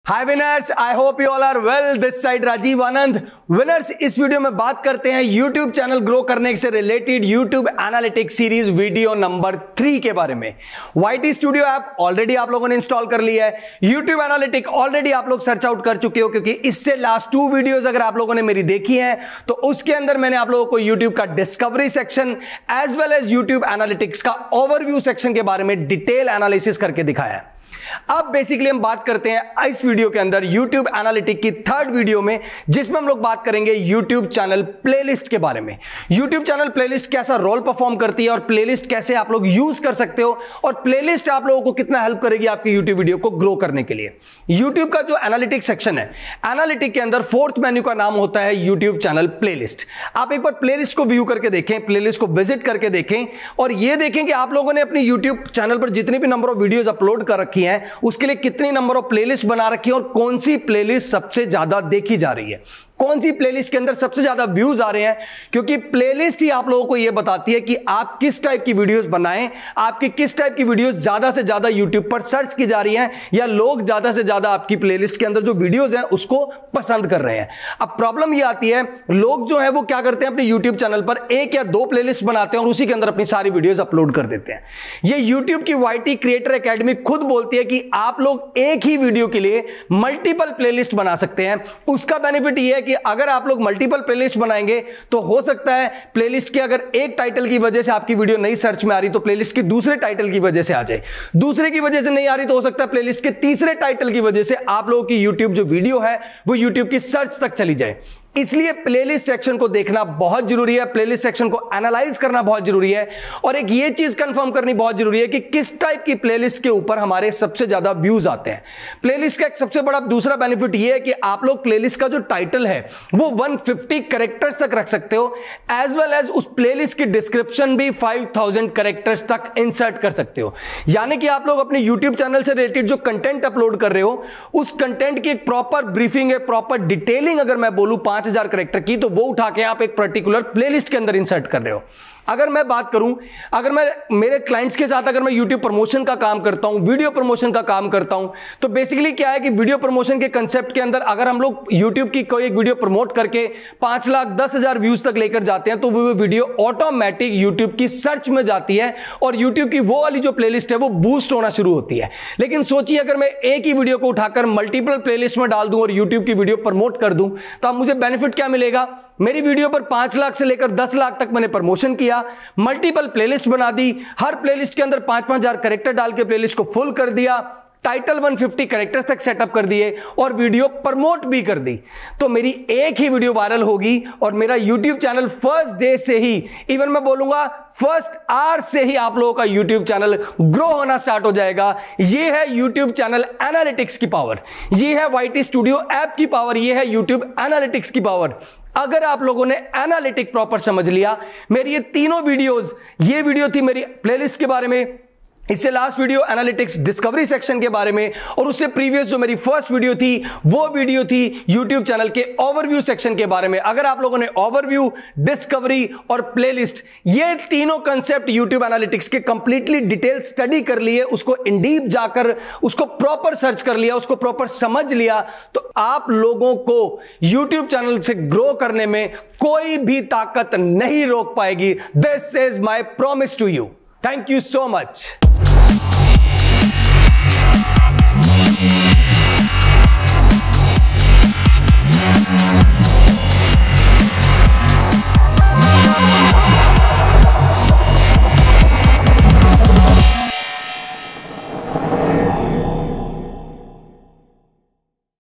Hi winners, I hope you all are well. This side Rajeev Anand. Winners, इस video में बात करते हैं YouTube चैनल ग्रो करने से related YouTube analytics series video number 3 के बारे में। YT स्टूडियो ऐप ऑलरेडी आप लोगों ने इंस्टॉल कर लिया है। YouTube एनालिटिक ऑलरेडी आप लोग सर्च आउट कर चुके हो, क्योंकि इससे लास्ट 2 वीडियोस अगर आप लोगों ने मेरी देखी है तो उसके अंदर मैंने आप लोगों को YouTube का discovery section as well as YouTube analytics का ओवरव्यू सेक्शन के बारे में डिटेल एनालिसिस करके दिखाया है। अब बेसिकली हम बात करते हैं इस वीडियो के अंदर YouTube एनालिटिक की 3rd वीडियो में, जिसमें हम लोग बात करेंगे YouTube चैनल प्लेलिस्ट के बारे में। YouTube चैनल प्लेलिस्ट कैसा रोल परफॉर्म करती है और प्लेलिस्ट कैसे आप लोग यूज कर सकते हो और प्लेलिस्ट आप लोगों को कितना हेल्प करेगी आपकी YouTube वीडियो को ग्रो करने के लिए। YouTube का जो एनालिटिक सेक्शन है, एनालिटिक के अंदर 4th मेन्यू का नाम होता है YouTube चैनल प्लेलिस्ट। आप एक बार प्लेलिस्ट को व्यू करके देखें, प्लेलिस्ट को विजिट करके देखें और यह देखें कि आप लोगों ने अपनी YouTube चैनल पर जितनी भी नंबर ऑफ वीडियोज अपलोड कर रखी है उसके लिए कितनी नंबर ऑफ प्लेलिस्ट बना रखी है और कौन सी प्लेलिस्ट सबसे ज्यादा देखी जा रही है, कौन सी प्लेलिस्ट के अंदर सबसे ज्यादा व्यूज आ रहे हैं। क्योंकि प्लेलिस्ट ही आप लोगों को यह बताती है कि आप किस टाइप की वीडियोस बनाएं, आपकी किस टाइप की वीडियोस ज्यादा से ज्यादा YouTube पर सर्च की जा रही हैं या लोग ज्यादा से ज्यादा आपकी प्लेलिस्ट के अंदर जो वीडियोस हैं उसको पसंद कर रहे हैं। अब प्रॉब्लम यह आती है, लोग जो है वो क्या करते हैं, अपने YouTube चैनल पर 1 या 2 प्लेलिस्ट बनाते हैं और उसी के अंदर अपनी सारी वीडियोस अपलोड कर देते हैं। यह YouTube की YT क्रिएटर एकेडमी खुद बोलती है कि आप लोग एक ही वीडियो के लिए मल्टीपल प्लेलिस्ट बना सकते हैं। उसका बेनिफिट यह है कि अगर आप लोग मल्टीपल प्लेलिस्ट बनाएंगे तो हो सकता है प्लेलिस्ट के अगर एक टाइटल की वजह से आपकी वीडियो नहीं सर्च में आ रही तो प्लेलिस्ट के दूसरे टाइटल की वजह से आ जाए, दूसरे की वजह से नहीं आ रही तो हो सकता है प्लेलिस्ट के तीसरे टाइटल की वजह से आप लोगों की YouTube जो वीडियो है वो YouTube की सर्च तक चली जाए। इसलिए प्लेलिस्ट सेक्शन को देखना बहुत जरूरी है, प्लेलिस्ट सेक्शन को एनालाइज करना बहुत जरूरी है और एक ये चीज कंफर्म करनी बहुत जरूरी है कि किस टाइप की प्लेलिस्ट के ऊपर हमारे सबसे ज्यादा व्यूज आते हैं। प्लेलिस्ट का एक सबसे बड़ा दूसरा बेनिफिट ये है कि आप लोग प्लेलिस्ट का जो टाइटल है वो 150 कैरेक्टर्स तक रख सकते हो, एज वेल एज उस प्लेलिस्ट की डिस्क्रिप्शन भी 5000 कैरेक्टर्स तक इंसर्ट कर सकते हो। यानी कि आप लोग अपने यूट्यूब चैनल से रिलेटेड जो कंटेंट अपलोड कर रहे हो उस कंटेंट की एक प्रॉपर ब्रीफिंग है, प्रॉपर डिटेलिंग अगर मैं बोलूं 5000 कैरेक्टर की, तो वो उठा के आप एक पर्टिकुलर प्लेलिस्ट के अंदर इंसर्ट कर रहे हो। अगर मैं बात करूं, अगर मैं मेरे क्लाइंट्स के साथ अगर मैं YouTube प्रमोशन का काम करता हूं, वीडियो प्रमोशन का काम करता हूं, तो बेसिकली क्या है कि वीडियो प्रमोशन के कंसेप्ट के अंदर अगर हम लोग YouTube की कोई एक वीडियो प्रमोट करके 5,10,000 व्यूज तक लेकर जाते हैं तो वो वीडियो ऑटोमेटिक YouTube की सर्च में जाती है और YouTube की वो वाली जो प्लेलिस्ट है वो बूस्ट होना शुरू होती है। लेकिन सोचिए अगर मैं एक ही वीडियो को उठाकर मल्टीपल प्लेलिस्ट में डाल दूं और YouTube की वीडियो प्रमोट कर दूं तो अब मुझे बेनिफिट क्या मिलेगा। मेरी वीडियो पर 5 लाख से लेकर 10 लाख तक मैंने प्रमोशन किया, मल्टीपल प्लेलिस्ट बना दी, हर प्लेलिस्ट के अंदर 5,000 कैरेक्टर डाल के प्लेलिस्ट को फुल कर दिया, टाइटल 150 कैरेक्टर्स तक सेटअप कर दिए और वीडियो प्रमोट भी कर दी, तो मेरी एक ही वीडियो वायरल होगी और मेरा YouTube चैनल फर्स्ट डे से ही, इवन मैं बोलूंगा फर्स्ट आवर से ही आप लोगों का YouTube चैनल ग्रो होना स्टार्ट हो जाएगा। ये है YouTube चैनल एनालिटिक्स की पावर, ये है YT स्टूडियो ऐप की पावर, ये है YouTube एनालिटिक्स की पावर। अगर आप लोगों ने एनालिटिक प्रॉपर समझ लिया, मेरी ये तीनों वीडियोस, ये वीडियो थी मेरी प्लेलिस्ट के बारे में, इससे last video analytics discovery section के बारे में और उससे प्रीवियस जो मेरी फर्स्ट वीडियो थी वो वीडियो थी YouTube चैनल के ओवरव्यू सेक्शन के बारे में। अगर आप लोगों ने ओवरव्यू, डिस्कवरी और प्लेलिस्ट ये तीनों कंसेप्ट YouTube एनालिटिक्स के कंप्लीटली डिटेल स्टडी कर लिए, उसको इन डीप जाकर उसको प्रॉपर सर्च कर लिया, उसको प्रॉपर समझ लिया, तो आप लोगों को YouTube चैनल से ग्रो करने में कोई भी ताकत नहीं रोक पाएगी। This is my promise to you. Thank you so much.